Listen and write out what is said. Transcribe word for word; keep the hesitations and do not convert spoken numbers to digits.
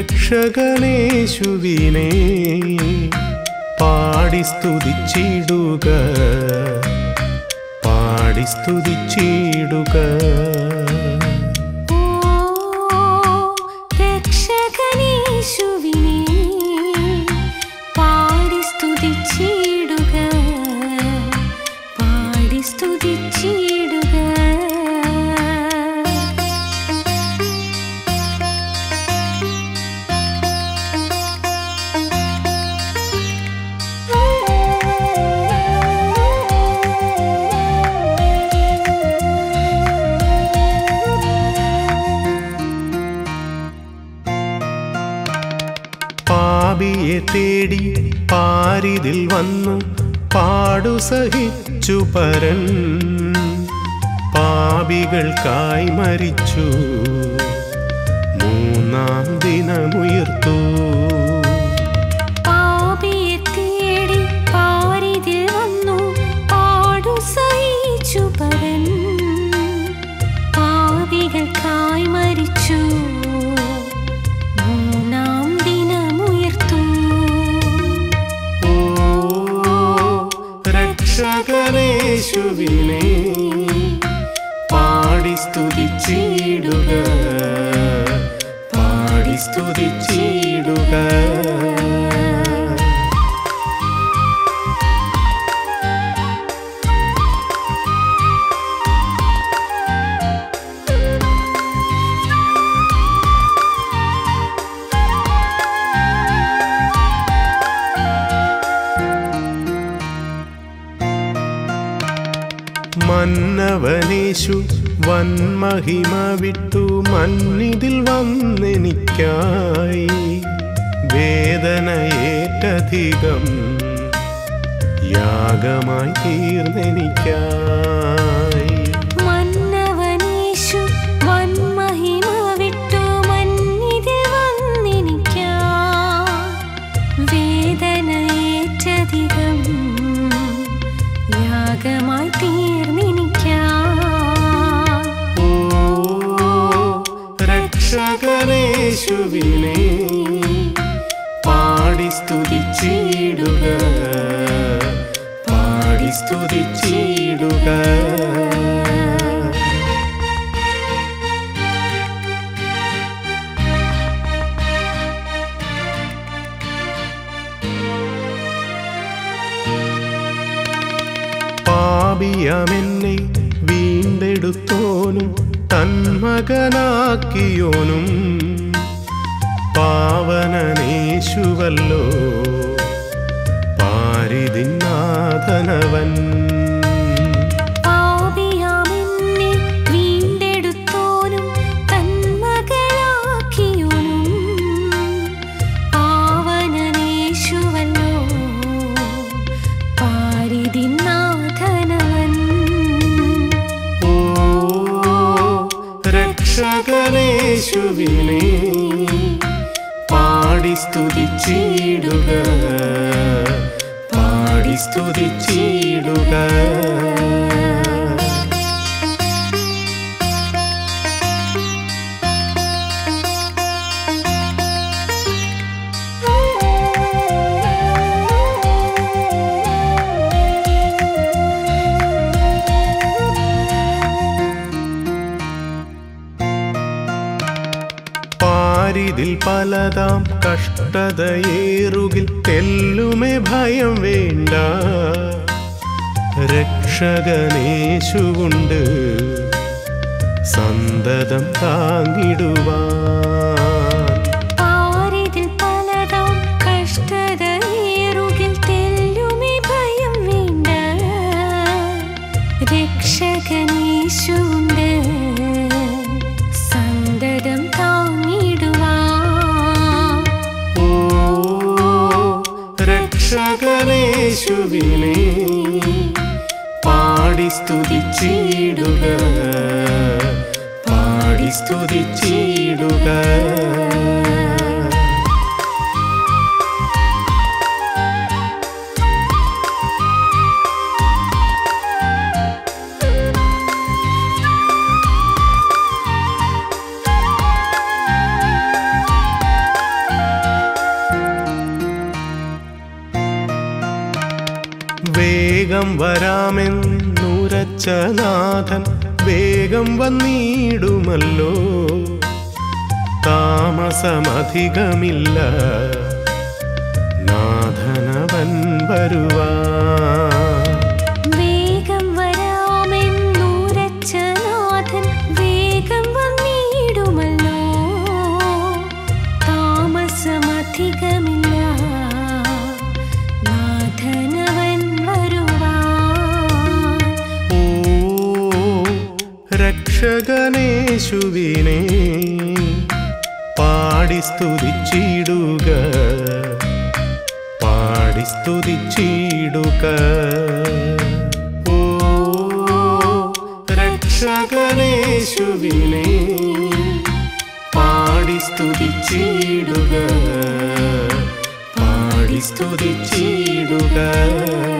രക്ഷകനേശുവിനെ പാടി സ്തുതിച്ചിടുക പാടി സ്തുതിച്ചിടുക പാപിയെ തേടി പാരിതിൽ വന്നു പാടു സഹിച്ചു പരൻ പാപികൾക്കായി മരിച്ചു മൂന്നാം ദിനമുയർത്തു പാപിയെ തേടി പാരിതിൽ വന്നു പാടു സഹിച്ചു പരൻ പാപികൾക്കായി മരിച്ചു രക്ഷകനേശുവിനെ പാടി സ്തുതിച്ചിടുക പാടി സ്തുതിച്ചിടുക മന്നവനേശു വൻമഹിമ വിട്ടു മന്നിതിൽ വന്നെനിക്കായി വേദനയേറ്റധികം യാഗമായി തീർന്നെനിക്കായി മന്നവനേശു വൻമഹിമ വിട്ടു മന്നിതിൽ വന്നെനിക്കായി വേദനയേറ്റധികം യാഗമായി രക്ഷകനേശുവിനെ പാടി സ്തുതിച്ചിടുക പാടി സ്തുതിച്ചിടുക പാപിയാമെന്നെ വീണ്ടെടുത്തോനും തന്മകനാക്കിയോനും പാവനനേശുവല്ലോ പാരിതിന്നാഥനവൻ പാപിയാമെന്നെ വീണ്ടെടുത്തോനും തന്മകനാക്കിയോനും പാവനനേശുവല്ലോ പാരിതിന്നാഥനവൻ രക്ഷകനേശുവിനെ പാടി സ്തുതിച്ചിടുക പാടി സ്തുതിച്ചിടുക പാരിതിൽ പലതാം കഷ്ടതയേറുകിൽ തെല്ലുമേ ഭയം വേണ്ട രക്ഷകനേശുവുണ്ട് സന്തതം താങ്ങിടുവാൻ പാരിതിൽ പലതാം കഷ്ടതയേറുകിൽ തെല്ലുമേ ഭയം വേണ്ട രക്ഷകനേശുവുണ്ട് സന്തതം രക്ഷകനേശുവിനെ പാടി സ്തുതിച്ചിടുക പാടി സ്തുതിച്ചിടുക വേഗം വരാമെന്നുരച്ച നാഥൻ വേഗം വന്നിടുമല്ലോ. താമസമധികമില്ല, നാഥനവൻ വരുവാൻ. വേഗം വരാമെന്നുരച്ച നാഥൻ വേഗം വന്നിടുമല്ലോ. താമസമധികമില്ല, നാഥനവൻ വരുവാൻ. ഓ രക്ഷകനേശുവിനെ പാടി സ്തുതിച്ചിടുക, പാടി സ്തുതിച്ചിടുക. ഓ രക്ഷകനേശുവിനെ പാടി സ്തുതിച്ചിടുക, പാടി സ്തുതിച്ചിടുക.